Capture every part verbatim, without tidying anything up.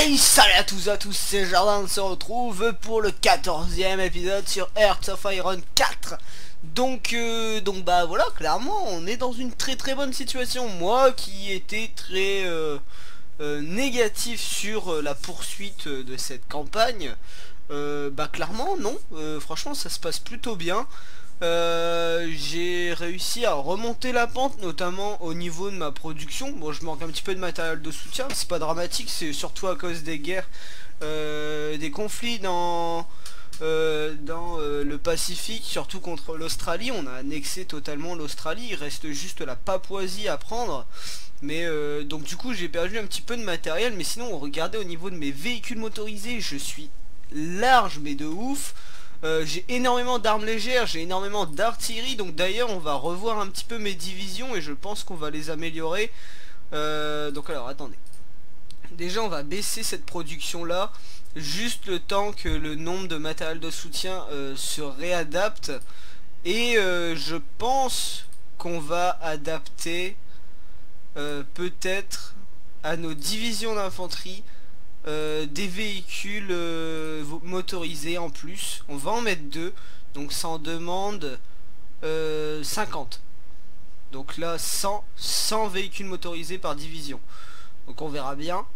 Hey, salut à tous et à tous, c'est Jardin, on se retrouve pour le quatorzième épisode sur Hearts of Iron quatre. Donc, euh, donc bah voilà, clairement, on est dans une très très bonne situation. Moi qui étais très euh, euh, négatif sur euh, la poursuite de cette campagne, euh, bah clairement non, euh, franchement ça se passe plutôt bien. Euh, j'ai réussi à remonter la pente, notamment au niveau de ma production. Bon, je manque un petit peu de matériel de soutien, c'est pas dramatique, c'est surtout à cause des guerres, euh, des conflits dans, euh, dans euh, le Pacifique, surtout contre l'Australie. On a annexé totalement l'Australie, il reste juste la Papouasie à prendre. Mais euh, donc du coup j'ai perdu un petit peu de matériel, mais sinon regardez au niveau de mes véhicules motorisés, je suis large mais de ouf. Euh, j'ai énormément d'armes légères, j'ai énormément d'artillerie, donc d'ailleurs on va revoir un petit peu mes divisions et je pense qu'on va les améliorer. Euh, donc alors attendez, déjà on va baisser cette production là, juste le temps que le nombre de matériel de soutien euh, se réadapte. Et euh, je pense qu'on va adapter euh, peut-être à nos divisions d'infanterie Euh, des véhicules euh, motorisés en plus. On va en mettre deux, donc ça en demande euh, cinquante. Donc là cent, cent véhicules motorisés par division, donc on verra bien.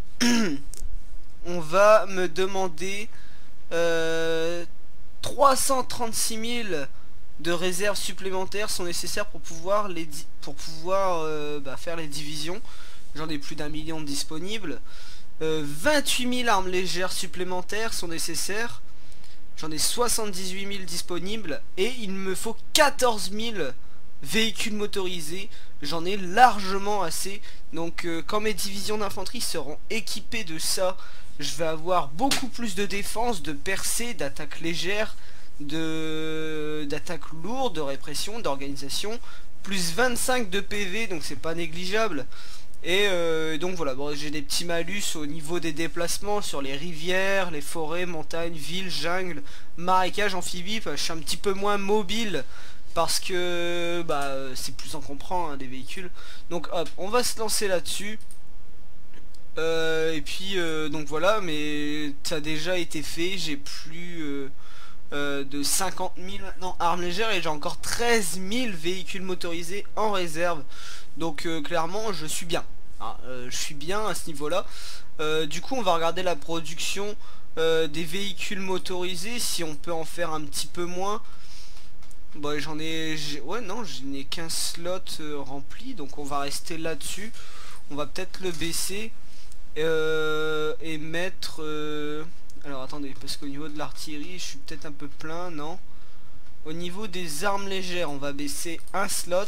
On va me demander euh, trois cent trente-six mille de réserves supplémentaires sont nécessaires pour pouvoir les pour pouvoir euh, bah, faire les divisions. J'en ai plus d'un million de disponibles. Euh, vingt-huit mille armes légères supplémentaires sont nécessaires. J'en ai soixante-dix-huit mille disponibles. Et il me faut quatorze mille véhicules motorisés. J'en ai largement assez. Donc euh, quand mes divisions d'infanterie seront équipées de ça, je vais avoir beaucoup plus de défense, de percée, d'attaque légère, de d'attaque lourde, de répression, d'organisation. Plus vingt-cinq de P V, donc c'est pas négligeable. Et euh, donc voilà, bon, j'ai des petits malus au niveau des déplacements sur les rivières, les forêts, montagnes, villes, jungles, marécages, amphibies. Enfin, je suis un petit peu moins mobile parce que bah c'est plus encombrant hein, des véhicules. Donc hop, on va se lancer là-dessus. Euh, et puis euh, donc voilà, mais ça a déjà été fait. J'ai plus euh, euh, de cinquante mille maintenant armes légères et j'ai encore treize mille véhicules motorisés en réserve. Donc euh, clairement je suis bien hein, euh, je suis bien à ce niveau là. euh, Du coup on va regarder la production euh, des véhicules motorisés, si on peut en faire un petit peu moins. Bon, j'en ai, ouais non, je n'ai qu'un slot euh, rempli, donc on va rester là dessus. On va peut-être le baisser euh, et mettre euh... alors attendez, parce qu'au niveau de l'artillerie je suis peut-être un peu plein. Non, au niveau des armes légères on va baisser un slot.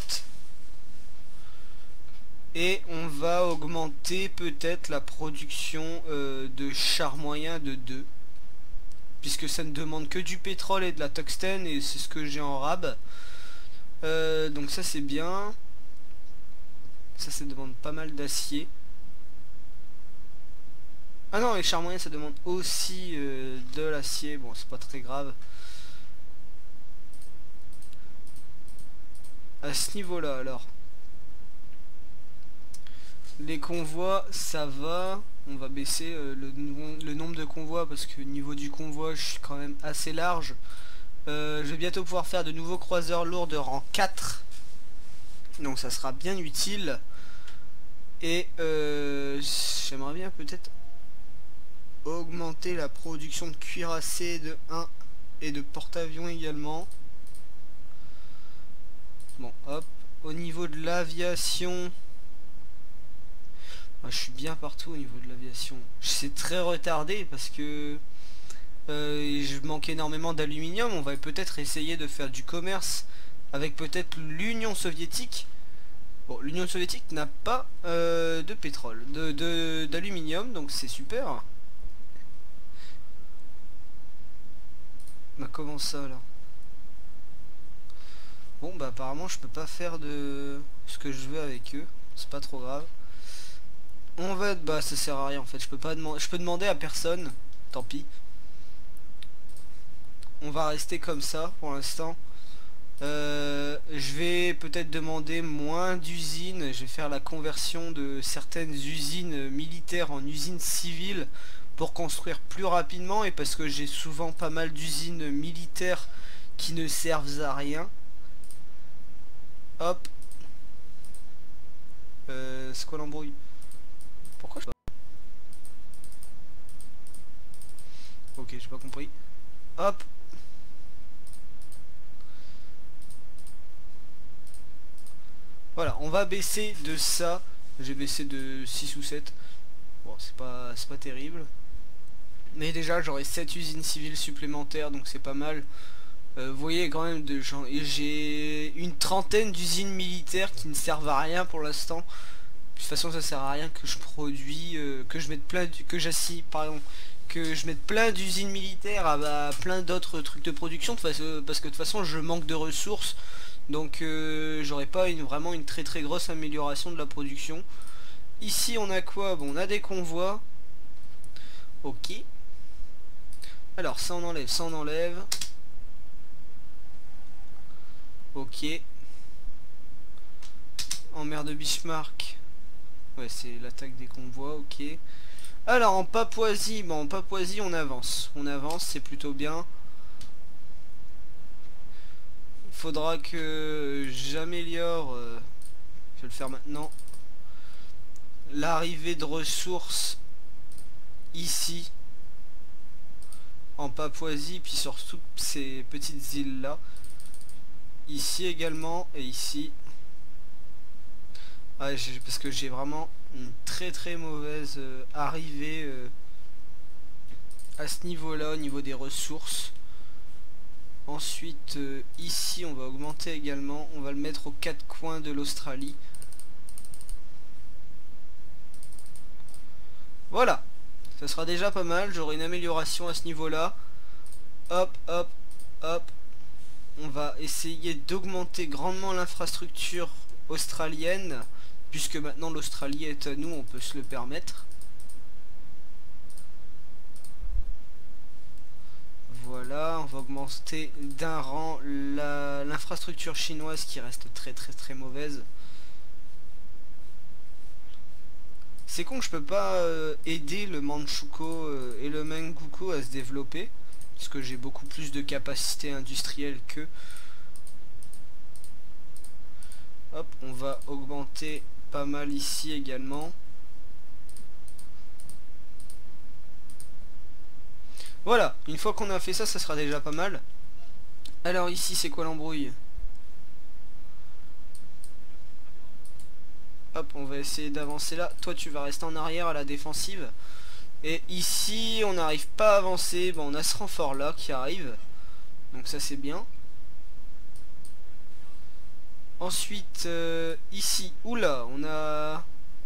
Et on va augmenter peut-être la production euh, de chars moyens de deux. Puisque ça ne demande que du pétrole et de la tungstène. Et c'est ce que j'ai en rab. Euh, donc ça c'est bien. Ça, ça demande pas mal d'acier. Ah non, les chars moyens ça demande aussi euh, de l'acier. Bon, c'est pas très grave. À ce niveau-là alors. Les convois ça va, on va baisser euh, le, le nombre de convois parce que au niveau du convoi je suis quand même assez large. euh, Je vais bientôt pouvoir faire de nouveaux croiseurs lourds de rang quatre, donc ça sera bien utile. Et euh, j'aimerais bien peut-être augmenter la production de cuirassés de un et de porte-avions également. Bon hop, au niveau de l'aviation, je suis bien partout au niveau de l'aviation. C'est très retardé parce que euh, je manque énormément d'aluminium. On va peut-être essayer de faire du commerce avec peut-être l'Union soviétique. Bon, l'Union soviétique n'a pas euh, de pétrole, de d'aluminium, donc c'est super. Bah comment ça là? Bon bah apparemment je peux pas faire de ce que je veux avec eux. C'est pas trop grave. On va, bah ça sert à rien en fait, je peux pas demander, je peux demander à personne, tant pis. On va rester comme ça pour l'instant. Euh, je vais peut-être demander moins d'usines. Je vais faire la conversion de certaines usines militaires en usines civiles pour construire plus rapidement, et parce que j'ai souvent pas mal d'usines militaires qui ne servent à rien. Hop. Euh, c'est quoi l'embrouille? Pourquoi je... Ok, j'ai pas compris. Hop. Voilà, on va baisser de ça. J'ai baissé de six ou sept. Bon, c'est pas, c'est pas terrible. Mais déjà, j'aurai sept usines civiles supplémentaires, donc c'est pas mal. Euh, vous voyez quand même, de gens. J'ai une trentaine d'usines militaires qui ne servent à rien pour l'instant. De toute façon, ça sert à rien que je produis, euh, que je mette plein, que j'assis, pardon, que je mette plein d'usines militaires à, à plein d'autres trucs de production, de façon, parce que de toute façon, je manque de ressources. Donc euh, j'aurais pas une, vraiment une très très grosse amélioration de la production. Ici on a quoi? Bon, on a des convois. Ok. Alors ça on enlève, ça on enlève. Ok. En mer de Bismarck. Ouais, c'est l'attaque des convois, ok. Alors en Papouasie, bon en Papouasie on avance. On avance, c'est plutôt bien. Faudra que j'améliore, euh, je vais le faire maintenant, l'arrivée de ressources ici en Papouasie, puis sur toutes ces petites îles là, ici également et ici. Ah, parce que j'ai vraiment une très très mauvaise euh, arrivée euh, à ce niveau là, au niveau des ressources. Ensuite euh, ici on va augmenter également, on va le mettre aux quatre coins de l'Australie. Voilà, ça sera déjà pas mal, j'aurai une amélioration à ce niveau là. Hop hop hop. On va essayer d'augmenter grandement l'infrastructure australienne, puisque maintenant l'Australie est à nous, on peut se le permettre. Voilà, on va augmenter d'un rang l'infrastructure chinoise qui reste très très très mauvaise. C'est con que je peux pas euh, aider le Manchukuo euh, et le Menguku à se développer, parce que j'ai beaucoup plus de capacité industrielle qu'eux. Hop, on va augmenter pas mal ici également. Voilà, une fois qu'on a fait ça, ça sera déjà pas mal. Alors ici, c'est quoi l'embrouille? Hop, on va essayer d'avancer là. Toi, tu vas rester en arrière à la défensive. Et ici, on n'arrive pas à avancer. Bon, on a ce renfort là qui arrive. Donc ça, c'est bien. Ensuite, euh, ici, oula, on a...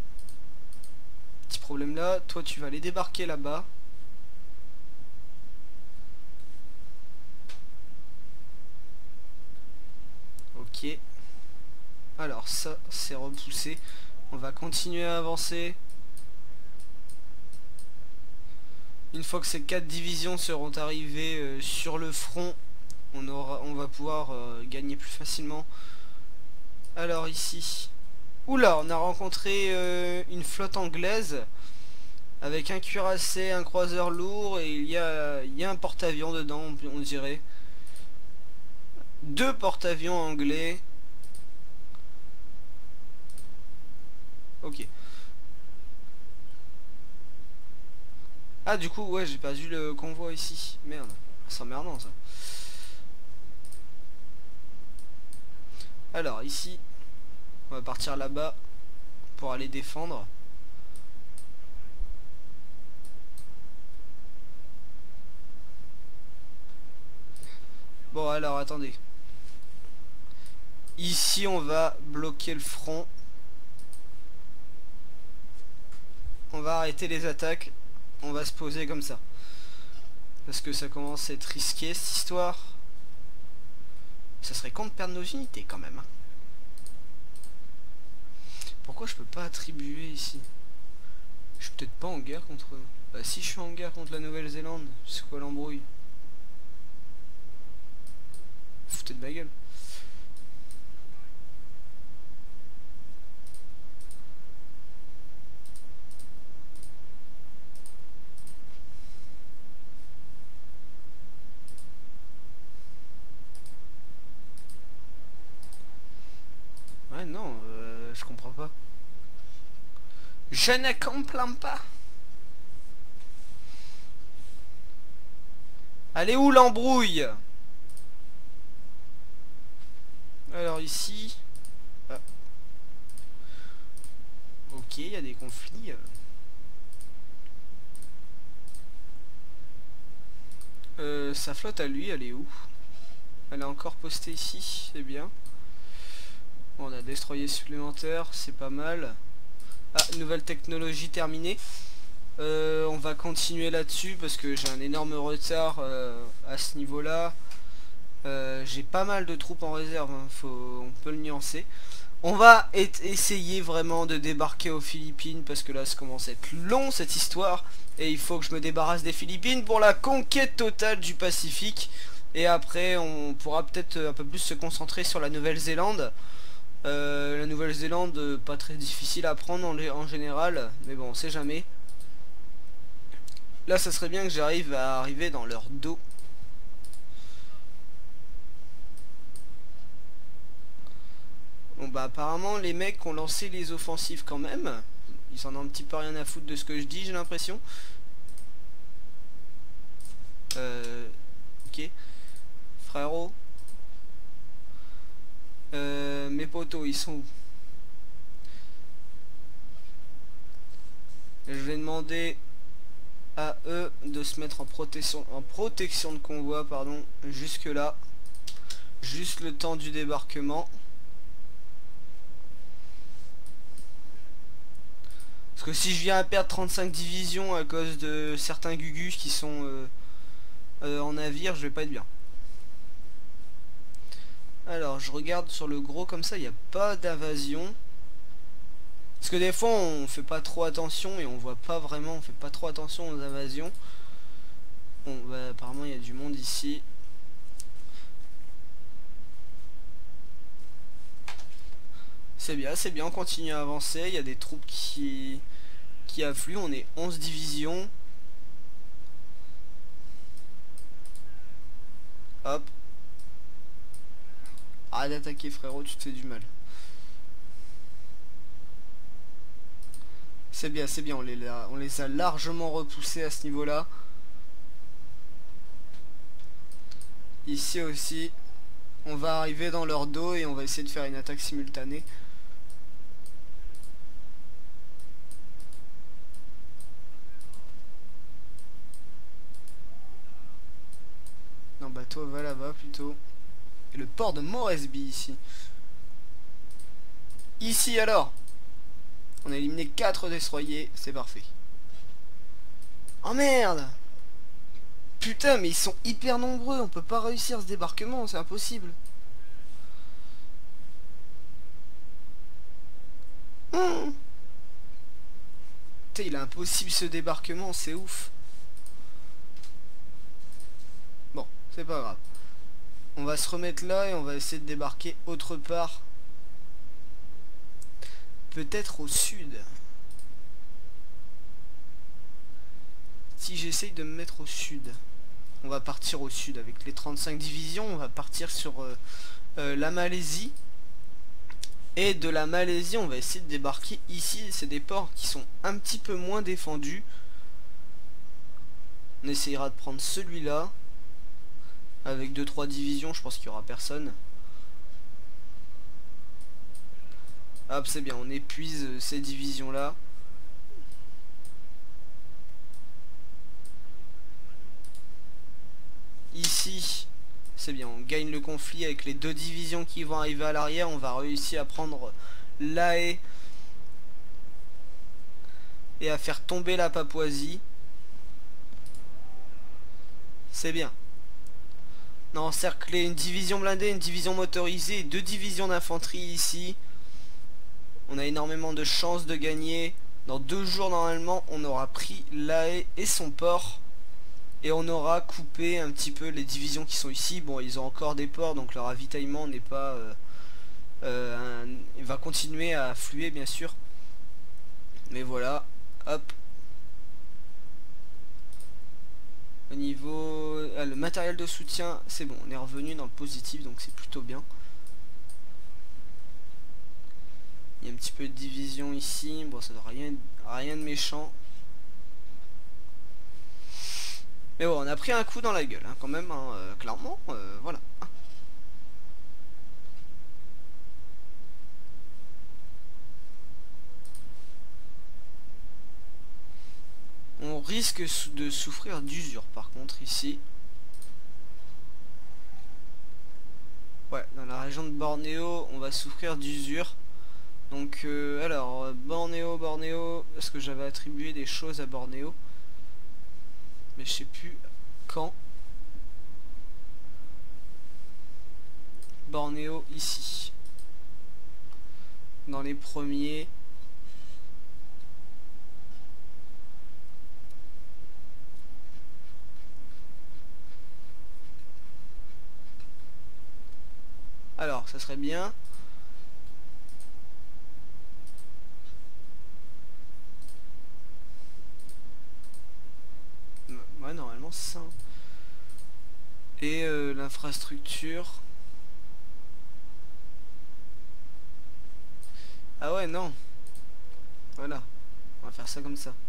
Petit problème là. Toi, tu vas aller débarquer là-bas. Ok. Alors ça c'est repoussé. On va continuer à avancer. Une fois que ces quatre divisions seront arrivées euh, sur le front, on, aura, on va pouvoir euh, gagner plus facilement. Alors ici. Oula, on a rencontré euh, une flotte anglaise avec un cuirassé, un croiseur lourd, et il y a, il y a un porte-avions dedans, on, on dirait. Deux porte-avions anglais. Ok. Ah, du coup, ouais, j'ai perdu le convoi ici. Merde. C'est emmerdant ça. Alors, ici, on va partir là-bas pour aller défendre. Bon, alors, attendez. Ici, on va bloquer le front. On va arrêter les attaques. On va se poser comme ça. Parce que ça commence à être risqué, cette histoire. Ça serait con de perdre nos unités, quand même. Pourquoi je peux pas attribuer ici? Je suis peut-être pas en guerre contre eux. Bah si, je suis en guerre contre la Nouvelle-Zélande. C'est quoi l'embrouille? Foutez de ma gueule. non, euh, je comprends pas. Je ne comprends pas. Elle est où l'embrouille? Alors ici... Ah. Ok, il y a des conflits. Euh, sa flotte à lui, elle est où? Elle est encore postée ici, c'est bien. Bon, on a destroyer supplémentaire, c'est pas mal. Ah, nouvelle technologie terminée. Euh, on va continuer là-dessus parce que j'ai un énorme retard euh, à ce niveau-là. Euh, j'ai pas mal de troupes en réserve, hein, faut, on peut le nuancer. On va essayer vraiment de débarquer aux Philippines parce que là ça commence à être long cette histoire. Et il faut que je me débarrasse des Philippines pour la conquête totale du Pacifique. Et après on pourra peut-être un peu plus se concentrer sur la Nouvelle-Zélande. Euh, la Nouvelle-Zélande, pas très difficile à prendre en, en général, mais bon on sait jamais. Là ça serait bien que j'arrive à arriver dans leur dos. Bon bah apparemment les mecs ont lancé les offensives quand même. Ils en ont un petit peu rien à foutre de ce que je dis, j'ai l'impression. Euh... Ok. Frérot. Euh, mes potos, ils sont où? Je vais demander à eux de se mettre en protection, en protection de convoi, pardon, jusque là. Juste le temps du débarquement. Parce que si je viens à perdre trente-cinq divisions à cause de certains gugus qui sont euh, euh, en navire, je vais pas être bien. Alors je regarde sur le gros comme ça, il n'y a pas d'invasion. Parce que des fois on fait pas trop attention et on voit pas vraiment, on fait pas trop attention aux invasions. Bon bah apparemment il y a du monde ici. C'est bien, c'est bien, on continue à avancer, il y a des troupes qui, qui affluent, on est onze divisions. Hop. Arrête d'attaquer frérot, tu te fais du mal. C'est bien, c'est bien, on les, a, on les a largement repoussés à ce niveau-là. Ici aussi, on va arriver dans leur dos et on va essayer de faire une attaque simultanée. Non bah toi va là-bas plutôt. Et le port de Moresby ici. Ici alors. On a éliminé quatre destroyers, c'est parfait. Oh merde! Putain mais ils sont hyper nombreux, on peut pas réussir ce débarquement, c'est impossible. Mmh. Putain il est impossible ce débarquement, c'est ouf. Bon, c'est pas grave. On va se remettre là et on va essayer de débarquer autre part. Peut-être au sud. Si j'essaye de me mettre au sud. On va partir au sud avec les trente-cinq divisions. On va partir sur euh, euh, la Malaisie. Et de la Malaisie on va essayer de débarquer ici. C'est des ports qui sont un petit peu moins défendus. On essayera de prendre celui-là. Avec deux trois divisions, je pense qu'il n'y aura personne. Hop, c'est bien, on épuise euh, ces divisions là. Ici, c'est bien, on gagne le conflit avec les deux divisions qui vont arriver à l'arrière. On va réussir à prendre La Haye et à faire tomber la Papouasie. C'est bien. On a encerclé une division blindée, une division motorisée et deux divisions d'infanterie ici. On a énormément de chances de gagner. Dans deux jours normalement on aura pris La Haye et son port. Et on aura coupé un petit peu les divisions qui sont ici. Bon ils ont encore des ports donc leur ravitaillement n'est pas euh, euh, un... il va continuer à affluer bien sûr. Mais voilà. Hop. Au niveau... Ah, le matériel de soutien, c'est bon, on est revenu dans le positif, donc c'est plutôt bien. Il y a un petit peu de division ici. Bon, ça doit rien, rien de méchant. Mais bon, on a pris un coup dans la gueule, hein, quand même, hein, euh, clairement. Euh, voilà. On risque de souffrir d'usure, par contre, ici. Ouais, dans la région de Bornéo, on va souffrir d'usure. Donc, euh, alors, Bornéo, Bornéo, est-ce que j'avais attribué des choses à Bornéo? Mais je sais plus quand. Bornéo, ici. Dans les premiers. Alors, ça serait bien. Ouais, normalement, c'est ça. Et euh, l'infrastructure. Ah ouais, non. Voilà. On va faire ça comme ça.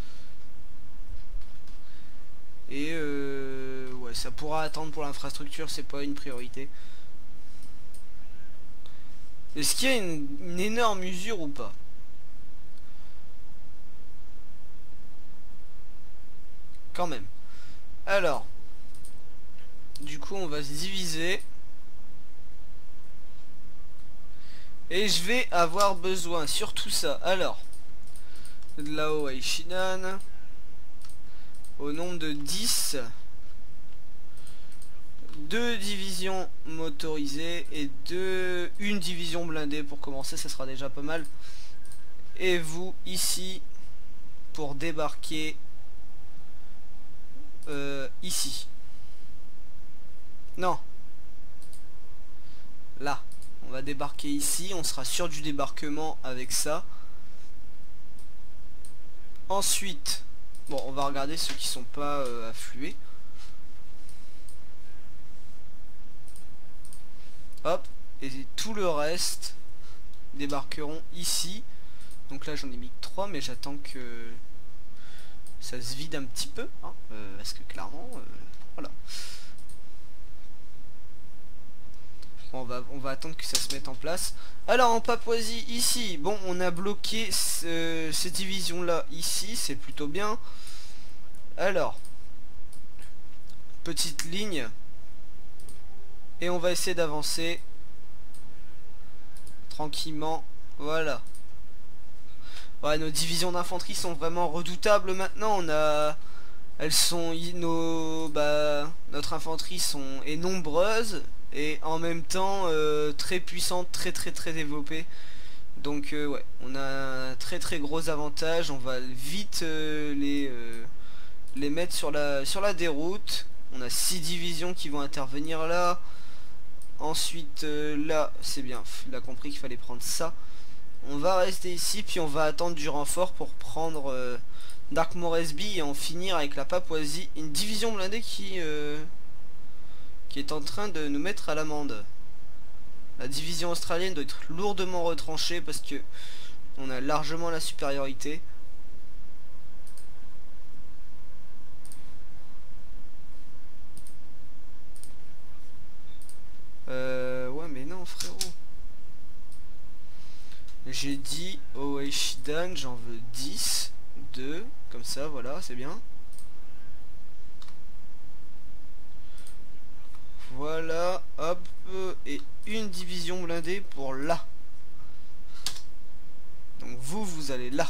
Et euh, ouais, ça pourra attendre pour l'infrastructure, c'est pas une priorité. Est-ce qu'il y a une, une énorme usure ou pas? Quand même. Alors, du coup, on va se diviser. Et je vais avoir besoin sur tout ça. Alors, de là-haut à Ishinan. Au nombre de dix. Deux divisions motorisées et deux, une division blindée pour commencer, ça sera déjà pas mal. Et vous ici pour débarquer euh, ici. Non. Là. On va débarquer ici. On sera sûr du débarquement avec ça. Ensuite, bon, on va regarder ceux qui sont pas euh, afflués. Hop. Et tout le reste débarqueront ici. Donc là, j'en ai mis que trois, mais j'attends que ça se vide un petit peu. Hein, euh, parce que clairement, euh, voilà. Bon, on va, on va attendre que ça se mette en place. Alors, en Papouasie, ici, bon, on a bloqué ce, ces divisions-là ici. C'est plutôt bien. Alors, petite ligne. Et on va essayer d'avancer tranquillement. Voilà. Ouais, nos divisions d'infanterie sont vraiment redoutables maintenant. On a, elles sont, nos, bah, notre infanterie sont est nombreuse et en même temps euh, très puissante, très très très développée. Donc euh, ouais, on a un très très gros avantage. On va vite euh, les euh, les mettre sur la sur la déroute. On a six divisions qui vont intervenir là. Ensuite euh, là, c'est bien, il a compris qu'il fallait prendre ça. On va rester ici, puis on va attendre du renfort pour prendre euh, Dark Moresby et en finir avec la Papouasie. Une division blindée qui, euh, qui est en train de nous mettre à l'amende. La division australienne doit être lourdement retranchée parce que on a largement la supériorité. Euh, ouais mais non frérot. J'ai dit au Eishidan j'en veux dix, deux, comme ça voilà c'est bien. Voilà, hop, et une division blindée pour là. Donc vous, vous allez là.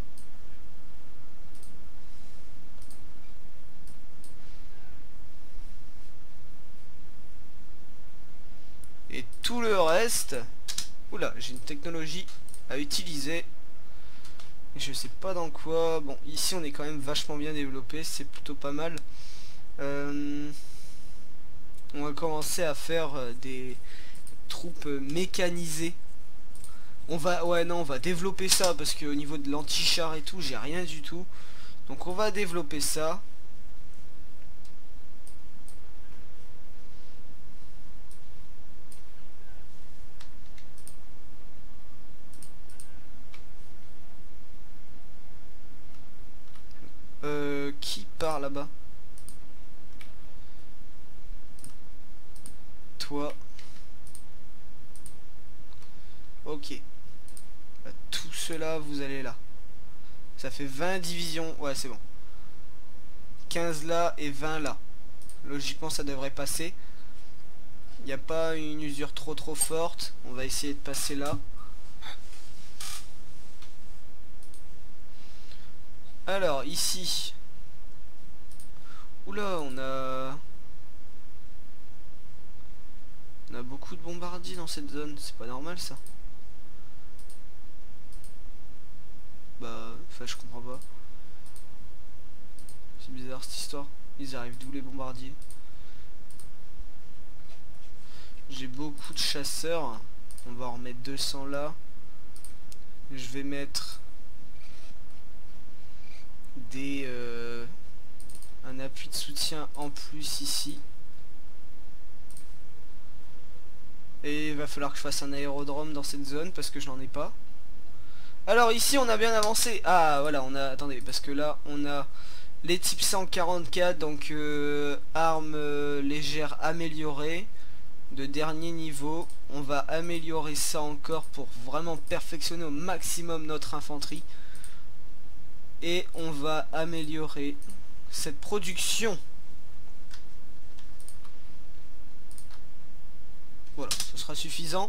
Et tout le reste... Oula, j'ai une technologie à utiliser. Je sais pas dans quoi. Bon, ici on est quand même vachement bien développé, c'est plutôt pas mal. Euh... On va commencer à faire euh, des troupes euh, mécanisées. On va, ouais non, on va développer ça parce que au niveau de l'anti-char et tout, j'ai rien du tout. Donc on va développer ça. part là-bas. Toi. Ok. Bah, tout cela, vous allez là. Ça fait vingt divisions. Ouais, c'est bon. quinze là et vingt là. Logiquement, ça devrait passer. Il n'y a pas une usure trop trop forte. On va essayer de passer là. Alors, ici. Oula, on a... On a beaucoup de bombardiers dans cette zone. C'est pas normal, ça. Bah, enfin, je comprends pas. C'est bizarre, cette histoire. Ils arrivent d'où, les bombardiers? J'ai beaucoup de chasseurs. On va en remettre deux cents là. Je vais mettre des euh, un appui de soutien en plus ici. Et il va falloir que je fasse un aérodrome dans cette zone parce que je n'en ai pas. Alors ici on a bien avancé. Ah voilà, on a... Attendez, parce que là on a les types cent quarante-quatre, donc euh, armes euh, légères améliorées de dernier niveau. On va améliorer ça encore pour vraiment perfectionner au maximum notre infanterie. Et on va améliorer cette production. Voilà, ce sera suffisant.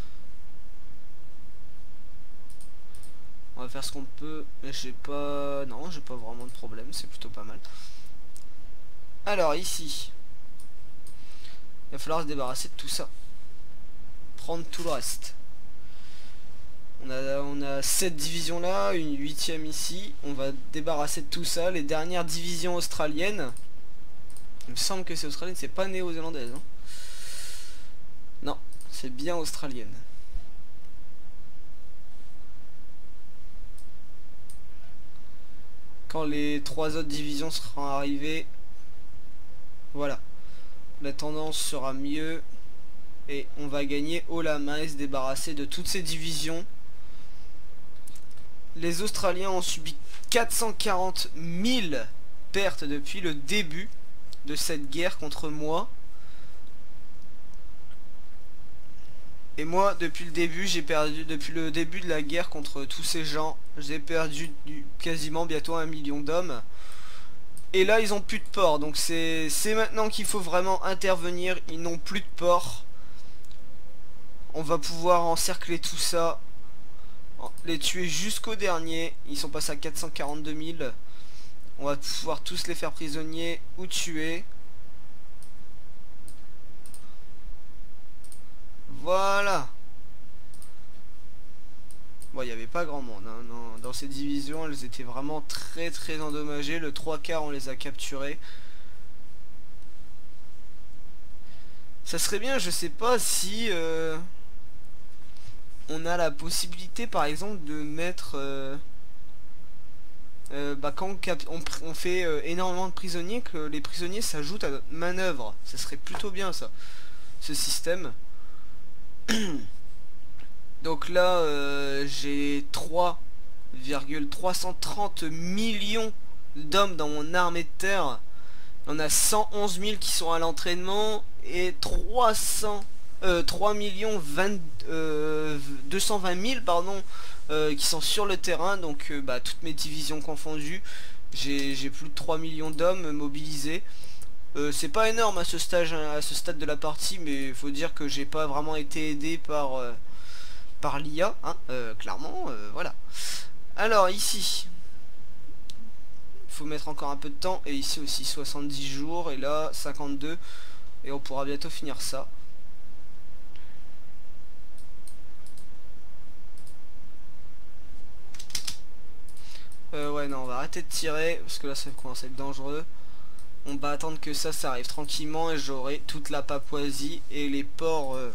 On va faire ce qu'on peut. Mais j'ai pas... Non, j'ai pas vraiment de problème, c'est plutôt pas mal. Alors ici, il va falloir se débarrasser de tout ça. Prendre tout le reste. On a, on a sept divisions là, une huitième ici. On va débarrasser de tout ça. Les dernières divisions australiennes. Il me semble que c'est australienne, c'est pas néo-zélandaise. Hein. Non, c'est bien australienne. Quand les trois autres divisions seront arrivées, voilà. La tendance sera mieux. Et on va gagner haut la main et se débarrasser de toutes ces divisions. Les Australiens ont subi quatre cent quarante mille pertes depuis le début de cette guerre contre moi. Et moi, depuis le début, j'ai perdu, depuis le début de la guerre contre tous ces gens, j'ai perdu du, quasiment bientôt un million d'hommes. Et là, ils ont plus de port, donc c'est maintenant qu'il faut vraiment intervenir. Ils n'ont plus de port. On va pouvoir encercler tout ça, les tuer jusqu'au dernier. Ils sont passés à quatre cent quarante-deux mille. On va pouvoir tous les faire prisonniers ou tuer. Voilà. Bon, il n'y avait pas grand monde hein, dans, dans ces divisions. Elles étaient vraiment très très endommagées. Le trois quarts on les a capturés. Ça serait bien, je sais pas si euh, on a la possibilité par exemple de mettre euh, euh, bah, quand on, on fait euh, énormément de prisonniers, que les prisonniers s'ajoutent à notre manœuvre. Ça serait plutôt bien ça, ce système. Donc là euh, j'ai trois virgule trois cent trente millions d'hommes dans mon armée de terre. On a cent onze mille qui sont à l'entraînement et trois cents, euh, trois millions vingt, euh, deux cent vingt mille pardon, euh, qui sont sur le terrain. Donc euh, bah, toutes mes divisions confondues, j'ai plus de trois millions d'hommes mobilisés. Euh, c'est pas énorme à ce stage, à ce stade de la partie, mais il faut dire que j'ai pas vraiment été aidé par euh, par l'I A, hein, euh, clairement, euh, voilà. Alors ici, il faut mettre encore un peu de temps, et ici aussi soixante-dix jours, et là cinquante-deux, et on pourra bientôt finir ça. Euh, ouais non, on va arrêter de tirer, parce que là ça commence à être dangereux. On va attendre que ça, ça arrive tranquillement et j'aurai toute la Papouasie et les ports euh,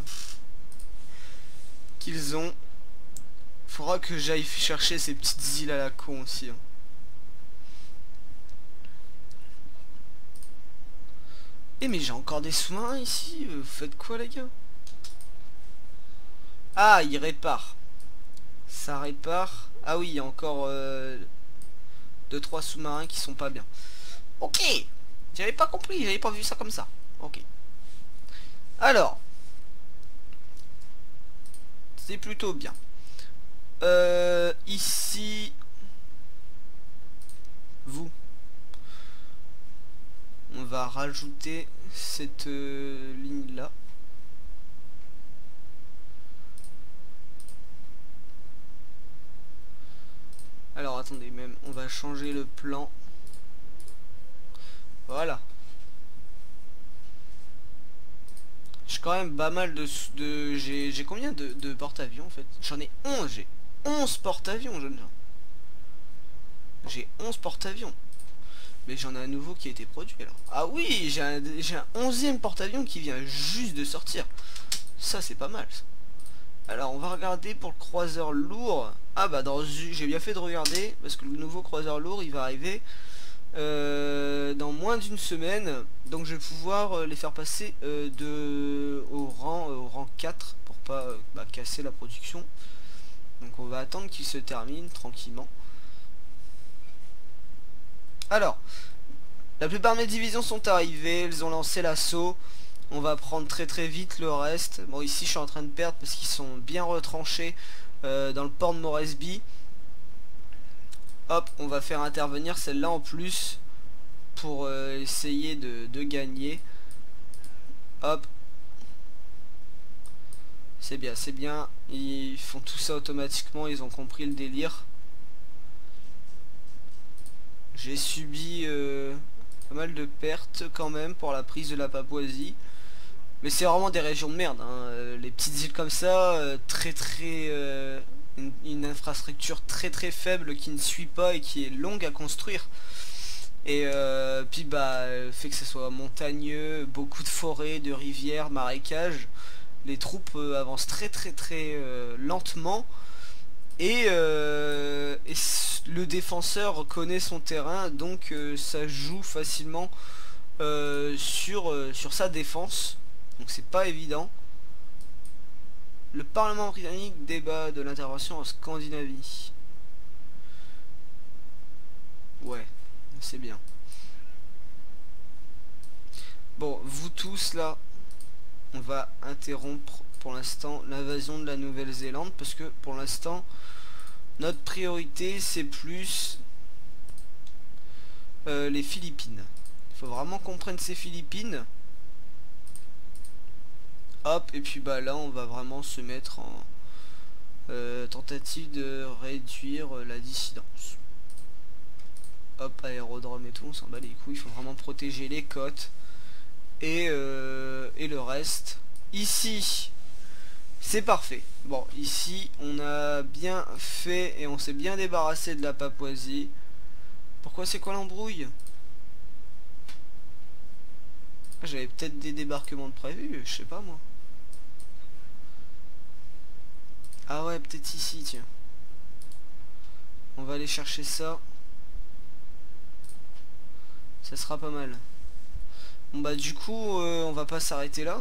qu'ils ont. Faudra que j'aille chercher ces petites îles à la con aussi. Hein. Eh mais j'ai encore des sous-marins ici. Vous faites quoi les gars? Ah, il répare. Ça répare. Ah oui, il y a encore euh, deux trois sous-marins qui sont pas bien. Ok. J'avais pas compris, j'avais pas vu ça comme ça. Ok. Alors. C'est plutôt bien. Euh, ici. Vous. On va rajouter cette euh, ligne là. Alors attendez, même on va changer le plan. Voilà. J'ai quand même pas mal de... de j'ai combien de, de porte-avions en fait? J'en ai onze. J'ai onze porte-avions, jeunes gens. J'ai onze porte-avions. Mais j'en ai un nouveau qui a été produit alors. Ah oui, j'ai un, j'ai un onzième porte-avions qui vient juste de sortir. Ça c'est pas mal ça. Alors on va regarder pour le croiseur lourd. Ah bah dans j'ai bien fait de regarder parce que le nouveau croiseur lourd il va arriver euh, dans moins d'une semaine. Donc je vais pouvoir euh, les faire passer euh, de au rang euh, au rang quatre pour pas euh, bah, casser la production. Donc on va attendre qu'il se termine tranquillement. Alors, la plupart de mes divisions sont arrivées, elles ont lancé l'assaut. On va prendre très très vite le reste. Bon ici je suis en train de perdre parce qu'ils sont bien retranchés euh, dans le port de Moresby. Hop, on va faire intervenir celle-là en plus pour euh, essayer de, de gagner. Hop. C'est bien, c'est bien. Ils font tout ça automatiquement, ils ont compris le délire. J'ai subi euh, pas mal de pertes quand même pour la prise de la Papouasie. Mais c'est vraiment des régions de merde, hein. Les petites îles comme ça, euh, très très... Euh, une, une infrastructure très très faible qui ne suit pas et qui est longue à construire. Et euh, puis bah, fait que ce soit montagneux, beaucoup de forêts, de rivières, marécages. Les troupes euh, avancent très très très euh, lentement. Et, euh, et le défenseur connaît son terrain, donc euh, ça joue facilement euh, sur, euh, sur sa défense. Donc c'est pas évident. Le Parlement britannique débat de l'intervention en Scandinavie. Ouais, c'est bien. Bon, vous tous là, on va interrompre pour l'instant l'invasion de la Nouvelle-Zélande parce que pour l'instant notre priorité c'est plus euh, les Philippines. Il faut vraiment qu'on prenne ces Philippines. Hop, et puis bah là on va vraiment se mettre en euh, tentative de réduire euh, la dissidence. Hop, aérodrome et tout, on s'en bat les couilles. Il faut vraiment protéger les côtes et, euh, et le reste. Ici c'est parfait. Bon, ici on a bien fait et on s'est bien débarrassé de la Papouasie. Pourquoi c'est quoi l'embrouille? J'avais peut-être des débarquements de prévus, je sais pas moi. Ah ouais, peut-être ici, tiens. On va aller chercher ça. Ça sera pas mal. Bon bah du coup, euh, on va pas s'arrêter là.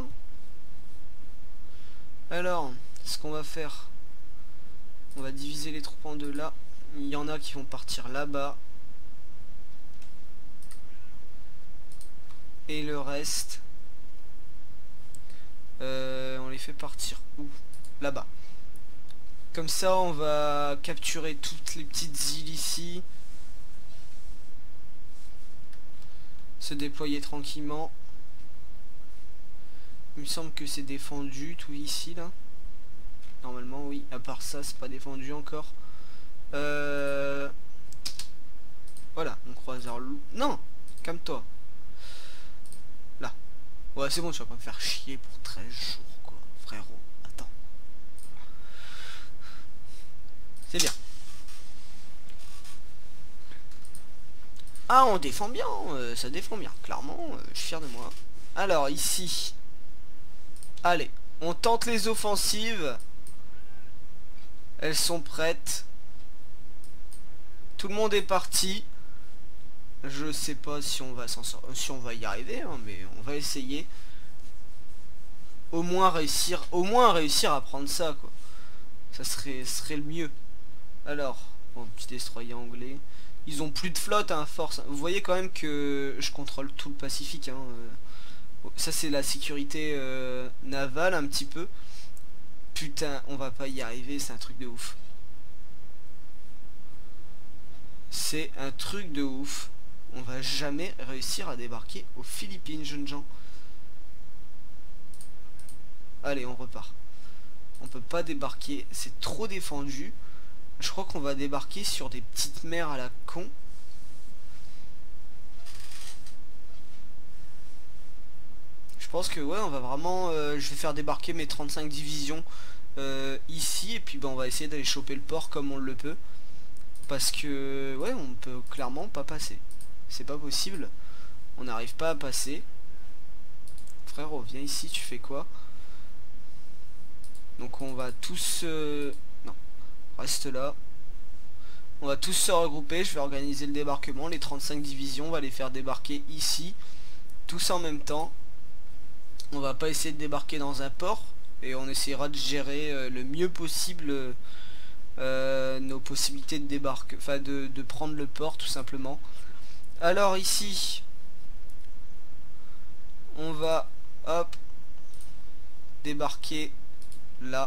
Alors, ce qu'on va faire, on va diviser les troupes en deux là. Il y en a qui vont partir là-bas. Et le reste, euh, on les fait partir où? Là-bas. Comme ça, on va capturer toutes les petites îles ici. Se déployer tranquillement. Il me semble que c'est défendu tout ici là. Normalement oui, à part ça c'est pas défendu encore. Euh... Voilà, mon croiseur loup. Non, calme-toi. Là. Ouais c'est bon, tu vas pas me faire chier pour treize jours quoi, frérot. Attends. C'est bien. Ah on défend bien, euh, ça défend bien, clairement, euh, je suis fier de moi. Alors ici. Allez, on tente les offensives. Elles sont prêtes. Tout le monde est parti. Je sais pas si on va s'en sortir, si on va y arriver, hein, mais on va essayer. Au moins réussir, au moins réussir à prendre ça, quoi. Ça serait, serait le mieux. Alors, bon, petit destroyer anglais. Ils ont plus de flotte, hein, force. Vous voyez quand même que je contrôle tout le Pacifique, hein. Ça c'est la sécurité euh, navale un petit peu. Putain, on va pas y arriver, c'est un truc de ouf. C'est un truc de ouf. On va jamais réussir à débarquer aux Philippines, jeunes gens. Allez, on repart. On peut pas débarquer, c'est trop défendu. Je crois qu'on va débarquer sur des petites mers à la con. Je pense que ouais, on va vraiment... Euh, je vais faire débarquer mes trente-cinq divisions euh, ici. Et puis ben, on va essayer d'aller choper le port comme on le peut. Parce que ouais, on peut clairement pas passer. C'est pas possible. On n'arrive pas à passer. Frérot, viens ici, tu fais quoi? Donc on va tous... Euh... Non, reste là. On va tous se regrouper. Je vais organiser le débarquement. Les trente-cinq divisions, on va les faire débarquer ici. Tous en même temps. On va pas essayer de débarquer dans un port. Et on essaiera de gérer euh, le mieux possible euh, nos possibilités de débarque. Enfin de, de prendre le port tout simplement. Alors ici, on va hop débarquer là.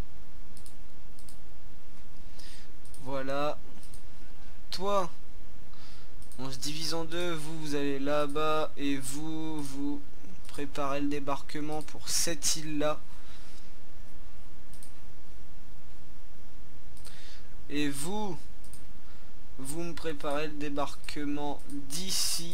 Voilà. Toi, on se divise en deux. Vous, vous allez là-bas. Et vous, vous préparez le débarquement pour cette île-là. Et vous, vous me préparez le débarquement d'ici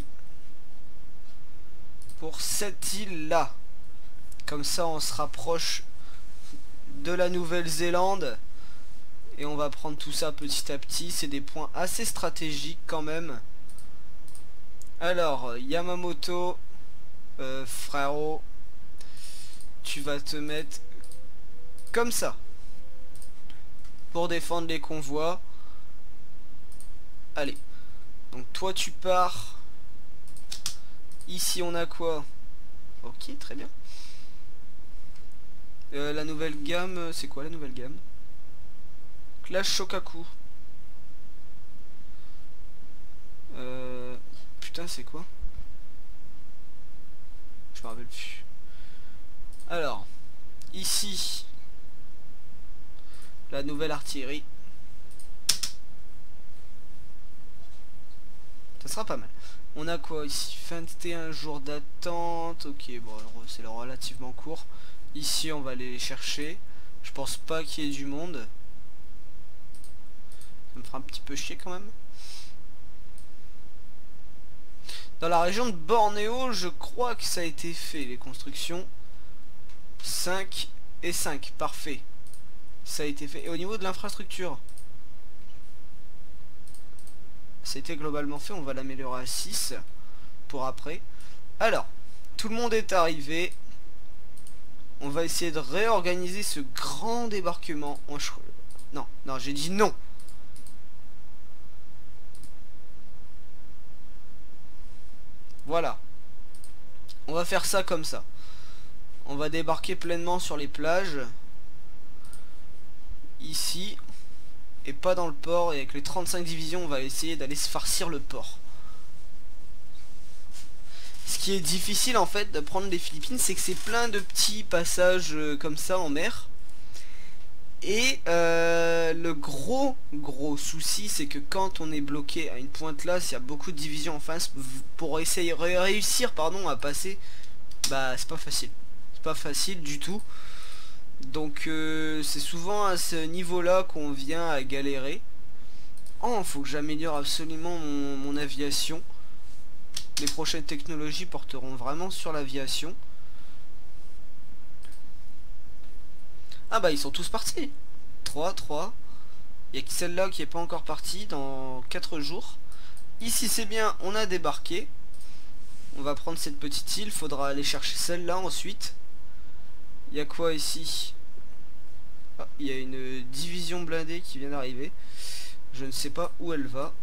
pour cette île-là. Comme ça, on se rapproche de la Nouvelle-Zélande. Et on va prendre tout ça petit à petit. C'est des points assez stratégiques quand même. Alors, Yamamoto, euh, frérot, tu vas te mettre comme ça pour défendre les convois. Allez. Donc toi tu pars. Ici on a quoi? Ok, très bien. Euh, la nouvelle gamme, c'est quoi la nouvelle gamme? Clash Shokaku. Euh, putain, c'est quoi? Je me rappelle plus. Alors, ici, la nouvelle artillerie. Ça sera pas mal. On a quoi ici? vingt et un jours d'attente. Ok, bon, c'est relativement court. Ici, on va aller les chercher. Je pense pas qu'il y ait du monde. Ça me fera un petit peu chier quand même. Dans la région de Bornéo, je crois que ça a été fait, les constructions. cinq et cinq, parfait. Ça a été fait. Et au niveau de l'infrastructure, ça a été globalement fait. On va l'améliorer à six pour après. Alors, tout le monde est arrivé. On va essayer de réorganiser ce grand débarquement. On... Non, non, j'ai dit non. Voilà. On va faire ça comme ça. On va débarquer pleinement sur les plages. Ici. Et pas dans le port. Et avec les trente-cinq divisions, on va essayer d'aller se farcir le port. Ce qui est difficile en fait de prendre les Philippines, c'est que c'est plein de petits passages euh, comme ça en mer. Et euh, le gros gros souci, c'est que quand on est bloqué à une pointe là, s'il y a beaucoup de divisions en face, pour essayer réussir pardon à passer, bah c'est pas facile. C'est pas facile du tout. Donc euh, c'est souvent à ce niveau là qu'on vient à galérer. Oh, faut que j'améliore absolument mon, mon aviation. Les prochaines technologies porteront vraiment sur l'aviation. Ah bah ils sont tous partis. trois, trois. Il y a que celle-là qui est pas encore partie dans quatre jours. Ici c'est bien, on a débarqué. On va prendre cette petite île. Faudra aller chercher celle-là ensuite. Il y a quoi ici? Ah, il y a une division blindée qui vient d'arriver. Je ne sais pas où elle va.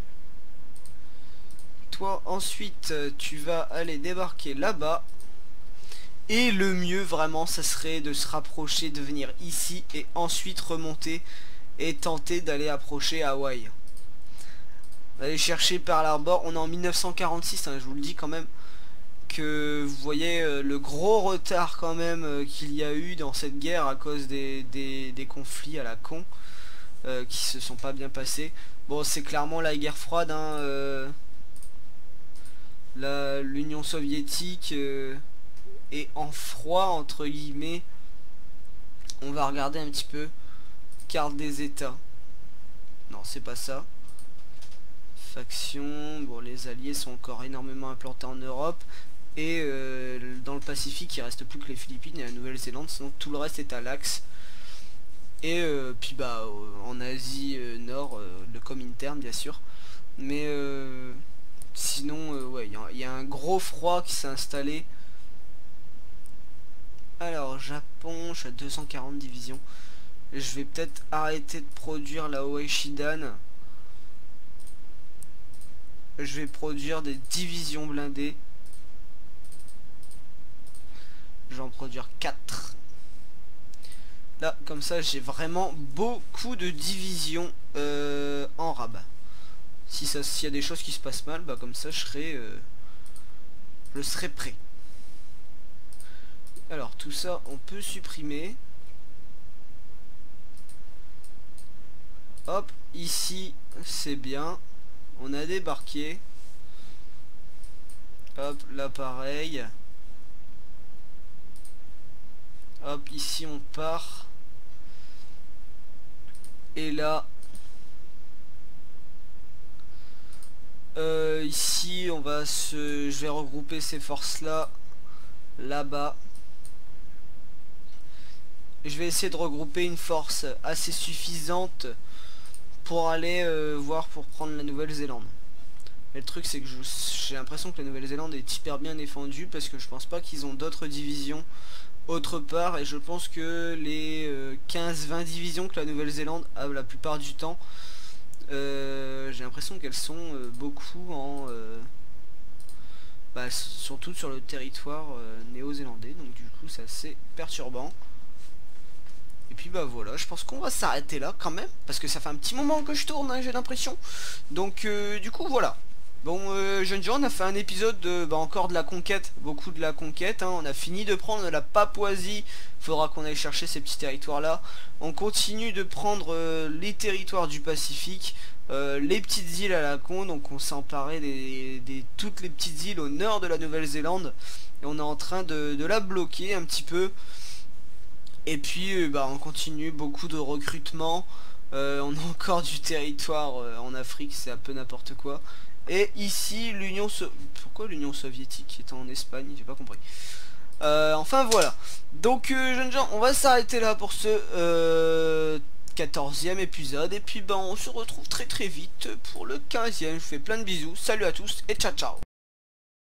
Toi ensuite tu vas aller débarquer là-bas. Et le mieux vraiment ça serait de se rapprocher, de venir ici et ensuite remonter et tenter d'aller approcher Hawaï. Allez chercher Pearl Harbor. On est en mille neuf cent quarante-six, hein, je vous le dis quand même. Que vous voyez euh, le gros retard quand même euh, qu'il y a eu dans cette guerre à cause des, des, des conflits à la con. Euh, qui se sont pas bien passés. Bon, c'est clairement la guerre froide, hein, euh, l'Union soviétique euh, est en froid entre guillemets. On va regarder un petit peu. Carte des États. Non, c'est pas ça. Faction. Bon, les alliés sont encore énormément implantés en Europe. Et euh, dans le Pacifique, il reste plus que les Philippines et la Nouvelle-Zélande. Sinon, tout le reste est à l'Axe. Et euh, puis bah euh, en Asie euh, Nord, euh, le Comintern bien sûr. Mais euh, sinon, euh, ouais, il y, y a un gros froid qui s'est installé. Alors, Japon, je suis à deux cent quarante divisions. Je vais peut-être arrêter de produire la Oeishidan. Je vais produire des divisions blindées. Je vais en produire quatre. Là, comme ça, j'ai vraiment beaucoup de divisions euh, en rabat. Si ça, s'il y a des choses qui se passent mal, bah comme ça, je serai, euh, je serai prêt. Alors, tout ça, on peut supprimer. Hop, ici, c'est bien. On a débarqué. Hop, là, pareil. Hop, ici, on part. Et là, euh, ici, on va se, je vais regrouper ces forces-là, là-bas. Je vais essayer de regrouper une force assez suffisante pour aller euh, voir pour prendre la Nouvelle-Zélande. Mais le truc, c'est que j'ai l'impression que la Nouvelle-Zélande est hyper bien défendue parce que je pense pas qu'ils ont d'autres divisions autre part, et je pense que les euh, quinze vingt divisions que la Nouvelle-Zélande a la plupart du temps, euh, j'ai l'impression qu'elles sont euh, beaucoup en euh, bah, surtout sur le territoire euh, néo-zélandais, donc du coup c'est assez perturbant. Et puis bah voilà, je pense qu'on va s'arrêter là quand même, parce que ça fait un petit moment que je tourne, hein, j'ai l'impression. Donc euh, du coup voilà. Bon, euh, jeunes gens, on a fait un épisode de, bah, encore de la conquête, beaucoup de la conquête, hein. On a fini de prendre la Papouasie, faudra qu'on aille chercher ces petits territoires là. On continue de prendre euh, les territoires du Pacifique, euh, les petites îles à la con, donc on s'est emparé des, des toutes les petites îles au nord de la Nouvelle-Zélande, et on est en train de, de la bloquer un petit peu. Et puis euh, bah, on continue beaucoup de recrutement, euh, on a encore du territoire euh, en Afrique, c'est un peu n'importe quoi. Et ici l'Union so pourquoi l'Union soviétique est en Espagne, j'ai pas compris. Euh, enfin voilà. Donc euh, jeunes gens, on va s'arrêter là pour ce euh, quatorzième épisode. Et puis ben on se retrouve très très vite pour le quinzième. Je vous fais plein de bisous. Salut à tous et ciao ciao.